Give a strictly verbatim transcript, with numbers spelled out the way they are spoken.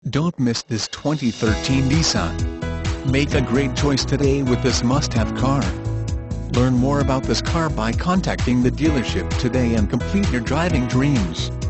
Don't miss this twenty thirteen Nissan. Make a great choice today with this must-have car. Learn more about this car by contacting the dealership today and complete your driving dreams.